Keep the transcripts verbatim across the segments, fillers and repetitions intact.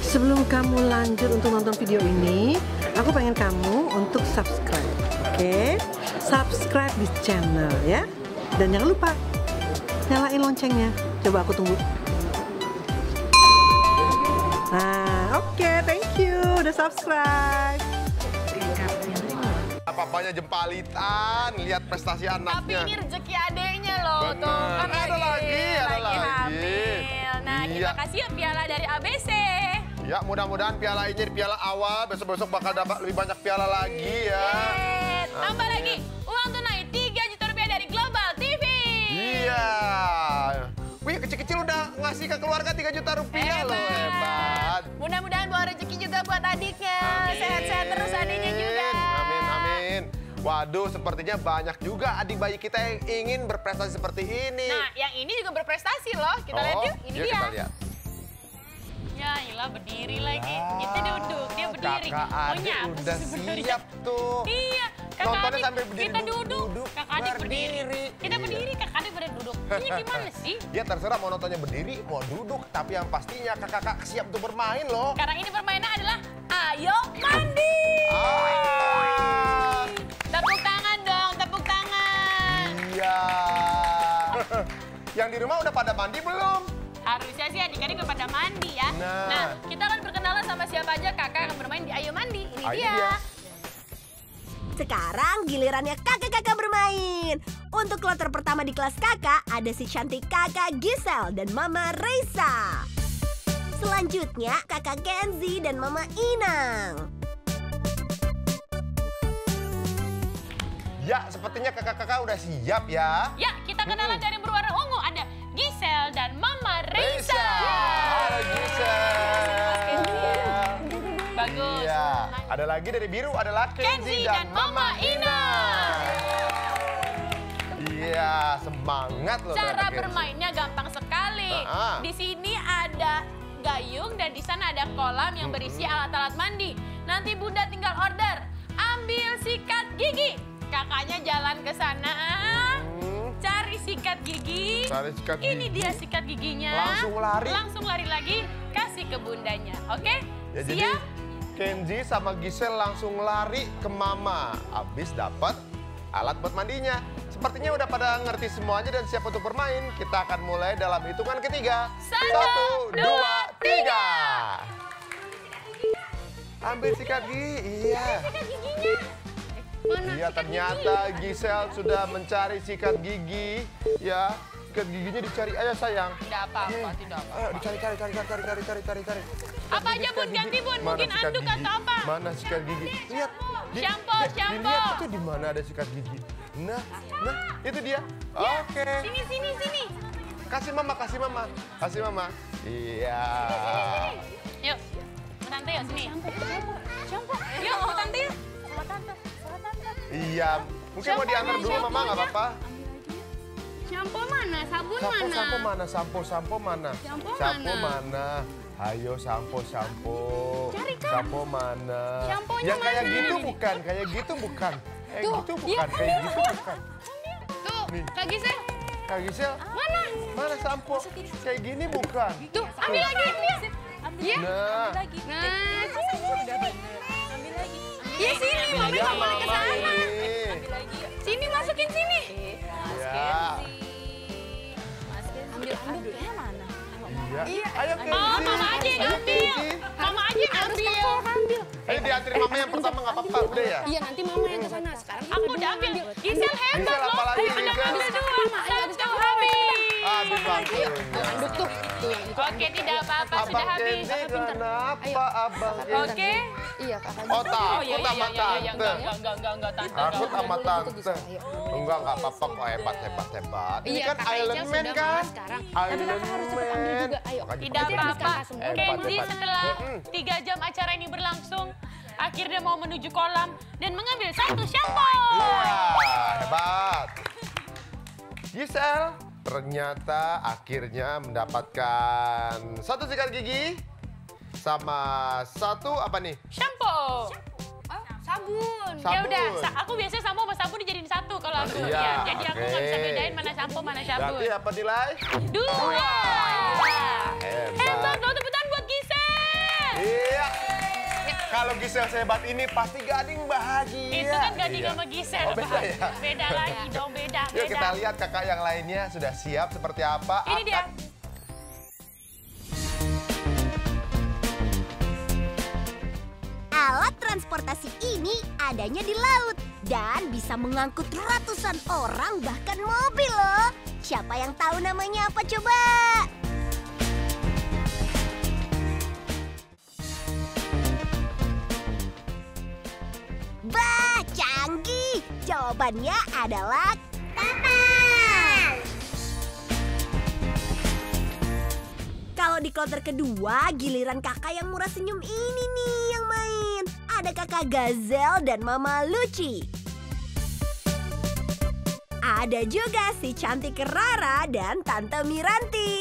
sebelum kamu lanjut untuk nonton video ini, aku pengen kamu untuk subscribe, oke? Subscribe di channel ya. Dan jangan lupa nyalain loncengnya. Coba aku tunggu. Nah, oke, okay, thank you udah subscribe. Papanya jempalitan, lihat prestasi anaknya. Tapi ini rezeki adeknya loh. Bener. Tuh, kan ada lagi, ada lagi. lagi. Hamil. Nah, iya. kita kasih ya piala dari A B C. Ya, mudah-mudahan piala ini piala awal, besok-besok bakal dapat lebih banyak piala lagi ya. Yeay. Tambah Amin. lagi, uang tunai tiga juta rupiah dari Global T V. Iya. Wih, kecil-kecil udah ngasih ke keluarga tiga juta rupiah loh, hebat. Mudah-mudahan bawa rezeki juga buat adiknya. Sehat-sehat terus adiknya juga. Amin, amin. Waduh, sepertinya banyak juga adik bayi kita yang ingin berprestasi seperti ini. Nah, yang ini juga berprestasi loh. Kita oh, lihat yuk, ini yuk dia. Kita lihat. Ya, Ila berdiri lagi. Ya, Kita duduk, dia berdiri. Kakak adik Maunya apa udah sih sebenarnya? siap tuh. Iya, kakak Nontonnya adik sambil berdiri, kita duduk, duduk, kakak adik berdiri. berdiri. Kita Iya. berdiri, kakak adik pada duduk. Ini gimana sih? Ya terserah mau nontonnya berdiri, mau duduk. Tapi yang pastinya kakak-kakak siap untuk bermain loh. Karena ini permainan adalah Ayo Mandi. Ah. Tepuk tangan dong, tepuk tangan. Iya. Yang di rumah udah pada mandi belum? Harusnya sih adik-adik udah pada mandi ya. Nah. Nah, kita akan berkenalan sama siapa aja kakak yang bermain di Ayo Mandi. Ini Ah, ini dia. dia. Sekarang gilirannya kakak-kakak bermain. Untuk kloter pertama di kelas kakak ada si cantik kakak Gisel dan mama Reisa. Selanjutnya kakak Kenzi dan mama Inang. Ya, sepertinya kakak-kakak udah siap ya. Ya, kita kenalan dari yang berwarna ungu. Ada Gisel dan Mama Reisa. Halo Gisel. Bagus. Iya. Ada lagi dari biru, adalah Kenzi dan Mama Ina. Iya, semangat loh. Cara Kenzi. bermainnya gampang sekali. Nah. Di sini ada gayung dan di sana ada kolam yang berisi alat-alat mandi. Nanti Bunda tinggal order, ambil sikat gigi. Kakaknya jalan ke sana, Hmm. cari sikat gigi. Cari sikat Ini gigi. dia sikat giginya. Langsung lari. Langsung lari lagi, kasih ke bundanya. Oke? Ya, jadi Siap? Kenzi sama Gisel langsung lari ke Mama. Abis dapat alat buat mandinya. Sepertinya udah pada ngerti semuanya dan siap untuk bermain. Kita akan mulai dalam hitungan ketiga. Satu, dua, tiga. Ambil sikat gigi. Iya. Sikat giginya. Mana Iya, sikat ternyata gigi? Gisel sudah mencari sikat gigi. Ya, sikat giginya dicari. Ayo sayang. Tidak apa-apa, tidak apa. Ayo dicari, cari, cari, cari, cari, cari, cari, cari, cari. Apa aja, Bun? Ganti, Bun. Mungkin sikat anduk gigi? atau apa? Mana sikat gigi? Lihat. Di- Shampoo, eh, shampoo. Dilihat itu di mana ada sikat gigi. Nah, nah, itu dia. Oke. Sini, sini, sini. Kasih mama, kasih mama. Kasih mama. Iya. Yuk, tante yuk sini. Shampoo. Yuk, sama tante yuk. Sama tante, sama tante. Iya. Mungkin mau Shampoo-nya, diantar dulu mama, nggak shampoo-nya. apa-apa. Shampoo mana? Sabun Sampo, mana? sampo mana? Sampo, sampo mana? Sampo Sampo mana? mana? Ayo sampo, sampo. Cari, Kak. Sampo mana? Samponya Yang kayak mana? gitu bukan, kayak gitu bukan. Kayak Tuh, gitu iya, bukan, kayak ambil, gitu ambil. bukan. Tuh, Nih. Kak Gisel. Kak Gisel, Mana? mana sampo? Kayak gini bukan. Tuh, ambil lagi. Iya. Nah, Nah, ambil lagi. Iya sini, mami iya nggak boleh ke mama sana. ini. Sini masukin sini. Ya. Ambil anduknya mana? Iya. Ayo Kenzi. Oh, mama aja yang Ayo, ambil. Kenzi. Mama aja yang ambil. Ayo diantarin mama yang pertama nggak apa-apa, udah ya? Iya, nanti mama yang ke sana. Sekarang Aku udah ambil. Gisel hebat Gisel, loh. apalagi, Udah Gisel? ngambil dua. Satu habis. Habis waktunya. anduk tuh. Tuh yang itu. Oke, tidak apa-apa. Sudah Abang habis. Kenzi kenapa abang Kenzi? Oke. Iya, kakak. Oh, Oh takut iya, iya, sama iya, iya, tante. enggak, enggak, enggak, enggak, enggak, tante. Takut sama Dulu tante. gitu, ayo. Enggak, enggak apa-apa kok, hebat, hebat, hebat. Ini Iya, kan kakak Iron Ijal Man sudah kan? mama sekarang. Tapi Iron kakak harus cepet ambil Man. juga, ayo. Makanya Tidak cepet apa-apa. ambil. Hebat, Kenzi hebat. setelah Mm-mm. tiga jam acara ini berlangsung, akhirnya mau menuju kolam dan mengambil satu shampoo. Iya, hebat. Gisel ternyata akhirnya mendapatkan satu sikat gigi sama satu apa nih? Shampoo. Sabun. Ya Sabun. udah, sa- aku biasanya sampo sama sabun dijadiin satu kalau aku. Iya, Ya, jadi aku nggak bisa oke. bedain mana sampo mana sabun. Berarti apa nilai? Dua. Hebat. Hebat loh, tepuk tangan buat Gisel. Kalau Gisel sehebat ini pasti Gading bahagia. Itu kan Gading Iya. sama Gisel. Oh, beda ya? Beda lagi dong, beda. Yuk beda. kita lihat kakak yang lainnya sudah siap seperti apa. Ini dia. Alat transportasi ini adanya di laut dan bisa mengangkut ratusan orang bahkan mobil loh. Siapa yang tahu namanya apa coba? Bah, canggih. Jawabannya adalah kapal. Kalau di kloter kedua, giliran kakak yang murah senyum ini nih yang main. Ada kakak Gazel dan Mama Luci. Ada juga si cantik Rara dan Tante Miranti.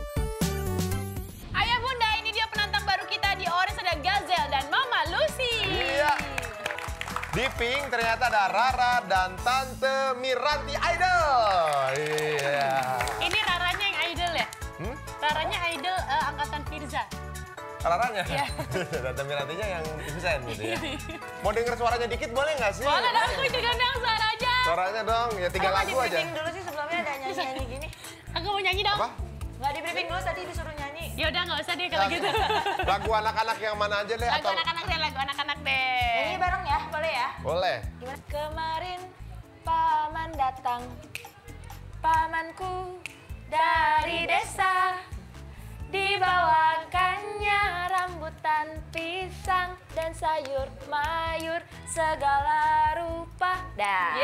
Ayah bunda, ini dia penantang baru kita di Ores, ada Gazel dan Mama Lucy. Iya. Di pink ternyata ada Rara dan Tante Miranti Idol. Iya. Ini Raranya yang idol ya? Hmm? Raranya idol eh, angkatan Firza. Raranya? Iya. Tante Mirantinya yang Vincent gitu ya. Mau denger suaranya dikit boleh nggak sih? Boleh dong, aku juga dong suaranya. Suaranya dong, ya tiga Nggak lagu aja. di-briefing dulu sih sebelumnya ada nyanyi-nyanyi gini. Aku mau nyanyi dong. Apa? Nggak di-briefing dulu tadi disuruh nyanyi. Ya udah nggak usah deh kalau gitu. Lagu anak-anak yang mana aja deh? Lagu atau anak-anak deh, lagu anak-anak deh. Nyanyi bareng ya, boleh ya? Boleh. Gimana? Kemarin paman datang, pamanku dari desa. Dibawakannya rambutan pisang dan sayur mayur segala rupa. Dah.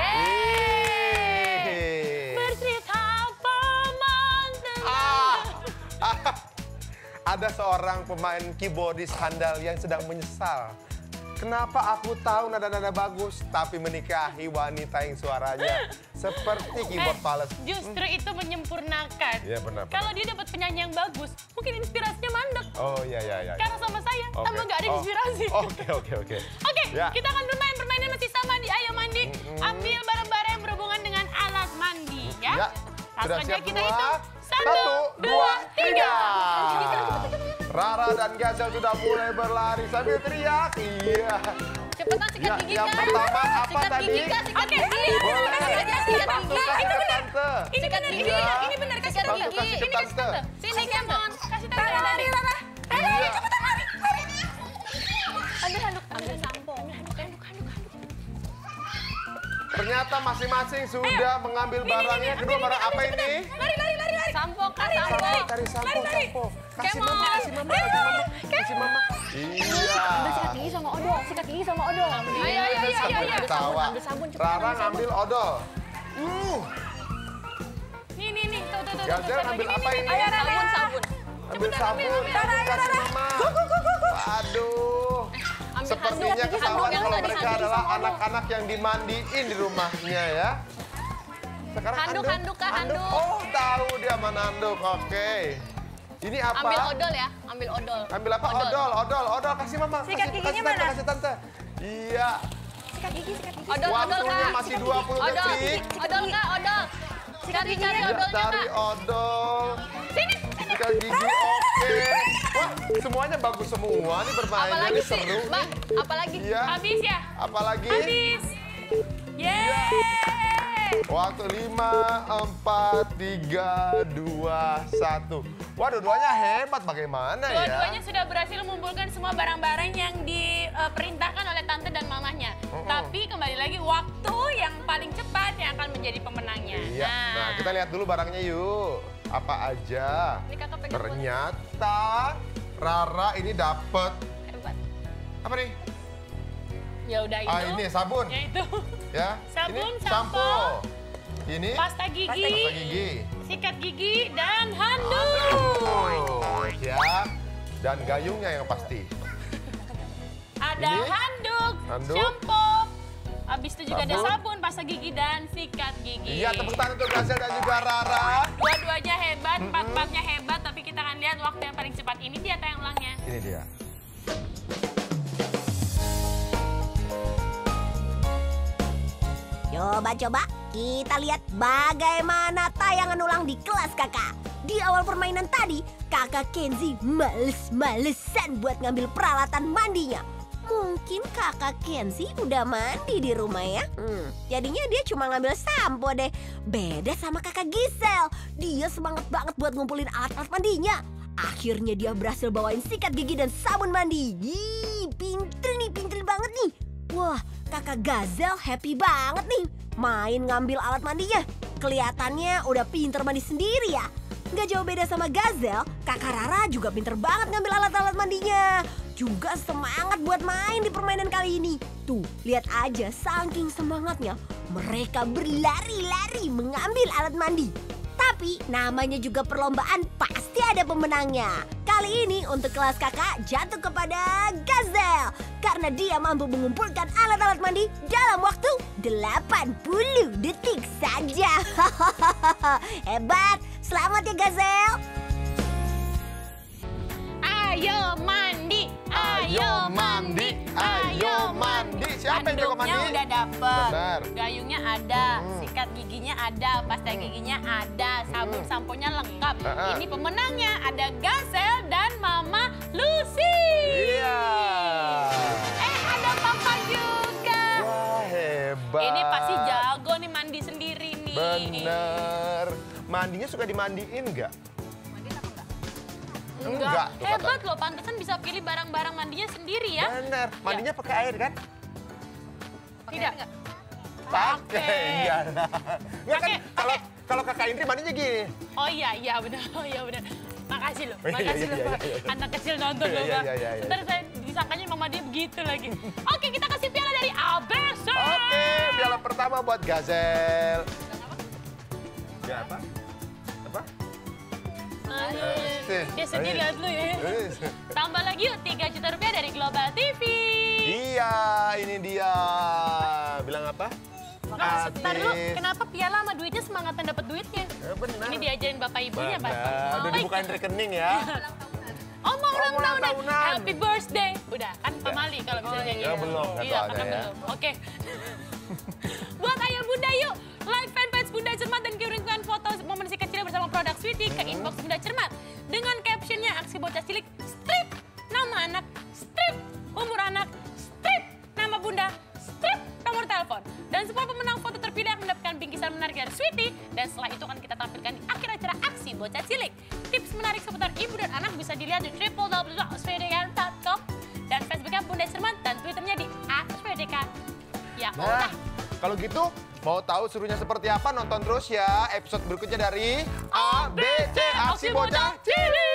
Yeay. Bercerita paman Ah, ah, ada seorang pemain keyboardis handal yang sedang menyesal. Kenapa aku tahu nada-nada bagus, tapi menikahi wanita yang suaranya seperti keyboard fals. Justru itu menyempurnakan. Iya, benar, benar. Kalau dia dapat penyanyi yang bagus, mungkin inspirasinya mandek. Oh iya iya iya. Karena sama saya, Oke. tambah nggak ada Oh, inspirasi. Oke oke oke. Oke, Ya. kita akan bermain. Permainan masih sama di Ayo Mandi. Ambil barang-barang yang berhubungan dengan alat mandi, ya. Ya, sudah Langsung aja siap kita semua? hitung. Satu, dua, tiga. Rara dan Gazel sudah mulai berlari sambil teriak. Iya. Cepetan sikat Ya, gigi yang kan. pertama apa sikat tadi? Gigi, Kak, sikat gigi. Boleh. Langsung aja sikat Langsung gigi. kasih Itu ke benar. tante. Ini benar, ini Iya. benar, ini benar. Kasih Langsung tante kasih gigi. ke Ini kasih tante. tante. Sini, Kemon. Kasih tante. Lari, lari, lari. Iya. Ambil handuk, ambil sampo. Handuk, handuk, handuk, handuk. Ternyata masing-masing sudah mengambil barangnya. Kedua barang apa ini? Lari, lari, lari, lari. Sampo, Kak, sampo. Cari sampo, sampo. Kasih Kemon. mama, kasih mama, kasih mama. Kasih mama. Iya. Ambil sikat gigi sama odol, sikat gigi sama odol. Ayo, ayo, ayo, ayo, Sambil ayo. ketawa. ambil sabun, cepet, Rara ambil sabun. ngambil odol. Uh. Nih, nih, nih. Tuh, tuh, tuh. Gazel tuh, ngambil tuh, apa nih, ini? nih, nih. Sabun, sabun. Ambil sabun, ambil, ambil. sabun kasih mama. Aduh. Sepertinya handuk, ketahuan handuk, kalau handuk, mereka handuk adalah sama odol. anak-anak yang dimandiin di rumahnya ya. Sekarang Handuk, handuk, Kak, handuk. Oh, tahu dia mana handuk. Oke. Ini apa? Ambil odol ya, ambil odol. Ambil apa? Odol, odol, odol. Kasih mama. Sikat kasih, giginya kasih tante, mana? kasih tante. Iya. Sikat gigi, sikat gigi. Odol, odol, Waktunya Kak. masih dua puluh Odol, detik. odol, Kak, odol. Cari, cari Ya, odolnya, cari Kak. odol. Sini. Sikat gigi, oke. Wah, semuanya bagus semua nih bermainnya. Apalagi Ini sih, seru Mbak? nih. Apalagi? Iya. Habis ya? Apalagi? Habis. Yeay. Waktu lima, empat, tiga, dua, satu. Wah, dua-duanya hebat bagaimana ya? Dua-duanya sudah berhasil mengumpulkan semua barang-barang yang diperintahkan oleh tante dan mamahnya. Mm-mm. Tapi kembali lagi waktu yang paling cepat yang akan menjadi pemenangnya. Iya. Nah, kita lihat dulu barangnya yuk. Apa aja? Ini kakak pegang Ternyata Rara ini dapat hebat. apa nih? Ya udah itu. Ah, ini sabun. Ya itu. Ya. Sabun, ini sampo. Ini Pasta gigi, pasta gigi. sikat gigi, dan handuk. Oh, ya. Dan gayungnya yang pasti. Ada Ini? handuk, Handuk. shampoo. Habis itu juga ada Sabun. sabun, pasta gigi, dan sikat gigi. Iya, tepuk tangan untuk Gazel dan juga Rara. Dua-duanya hebat, empat-empatnya hebat, tapi kita akan lihat waktu yang paling cepat. Ini dia tayang ulangnya. Ini dia. Coba-coba kita lihat bagaimana tayangan ulang di kelas kakak. Di awal permainan tadi, kakak Kenzi males-malesan buat ngambil peralatan mandinya. Mungkin kakak Kenzi udah mandi di rumah ya. Hmm, jadinya dia cuma ngambil sampo deh. Beda sama kakak Gisel. Dia semangat banget buat ngumpulin alat-alat mandinya. Akhirnya dia berhasil bawain sikat gigi dan sabun mandi. Ih, pinter nih, pinter banget nih. Wah, kakak Gazel happy banget nih main ngambil alat mandinya. Kelihatannya udah pinter mandi sendiri ya. Nggak jauh beda sama Gazel, kakak Rara juga pinter banget ngambil alat-alat mandinya. Juga semangat buat main di permainan kali ini. Tuh, lihat aja saking semangatnya mereka berlari-lari mengambil alat mandi. Tapi namanya juga perlombaan, pasti ada pemenangnya. Kali ini untuk kelas kakak jatuh kepada Gazel karena dia mampu mengumpulkan alat-alat mandi dalam waktu delapan puluh detik saja. Hebat, selamat ya Gazel. Ayo mandi, ayo mandi, ayo mandi. Siapa yang jago mandi? Handuknya udah dapet, Benar. gayungnya ada, Hmm. sikat giginya ada, pasta giginya ada, sabun samponya lengkap. Uh-uh. Ini pemenangnya ada Gazel dan Mama Lucy. Iya. Eh ada Papa juga. Wah, hebat. Ini pasti jago nih mandi sendiri nih. Bener. Mandinya suka dimandiin nggak? Enggak, Enggak, tuh hebat loh, pantesan bisa pilih barang-barang mandinya sendiri ya. Bener. Mandinya pakai air kan? Tidak. Pakai. Iya. Nggak kan? Pakai, Kalau kalau kakak Indri mandinya gini. Oh iya, iya benar, oh iya benar. Makasih loh, Iya, makasih iya, loh. iya, Pak. iya. Anak kecil nonton Iya, loh, iya, Pak. iya, iya, iya. Ntar saya disangkanya mama dia begitu lagi. Oke, kita kasih piala dari Alberto. Oke, piala pertama buat Gazel. Ya apa? Apa? Aduh, Eh, dia sedih eh. lihat lu ya. Eh. Tambah lagi yuk, tiga juta rupiah dari Global T V. Iya, ini dia. Bilang apa? Nah, sebentar dulu, Artis. kenapa piala sama duitnya semangatan dapat duitnya? Eh, benar. Ini diajarin bapak ibunya, Pak. Benar. Udah Oh, dibukain rekening ya. Oh mau ulang ulang tahunan. tahunan. Happy birthday. Udah kan pamali kalau bisa nyanyi. Ya, belum, nggak Iya tahu karena ada ya. belum. Oke. Buat ayah bunda yuk, like fanpage Bunda Cermat dan kirimkan foto momen si kecil bersama produk Sweetie ke inbox Bunda Cermat dengan captionnya aksi bocah cilik strip, nama anak strip, umur anak strip, nama bunda strip, nomor telepon. Dan sepuluh pemenang foto terpilih akan mendapatkan bingkisan menarik dari Sweetie. Dan setelah itu akan kita tampilkan di akhir acara aksi bocah cilik. Tips menarik seputar ibu dan anak bisa dilihat di w w w dot swedekan dot com dan Facebooknya Bunda Cermat dan Twitternya di at swedekan. Ya Nah, udah. kalau gitu mau tahu serunya seperti apa nonton terus ya episode berikutnya dari A B C Aksi Bocah Cilik.